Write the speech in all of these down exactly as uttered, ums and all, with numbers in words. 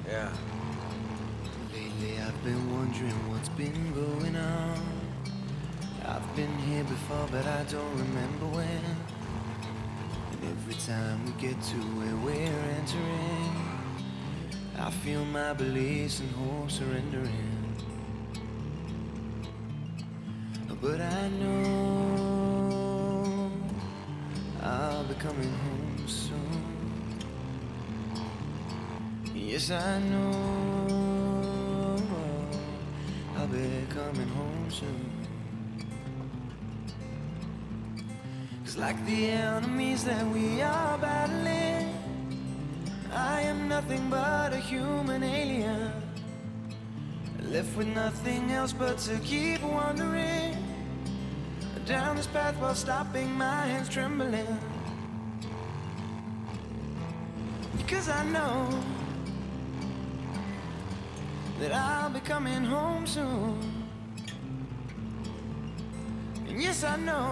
Yeah. Lately I've been wondering what's been going on. I've been here before but I don't remember when. And every time we get to where we're entering, I feel my beliefs and hope surrendering. But I know I'll be coming home soon. Yes, I know I'll be coming home soon. 'Cause like the enemies that we are battling, I am nothing but a human alien, left with nothing else but to keep wandering down this path while stopping my hands trembling. Because I know that I'll be coming home soon. And yes, I know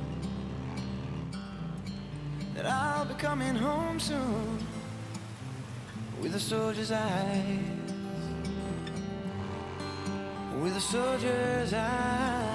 that I'll be coming home soon, with a soldier's eyes, with a soldier's eyes.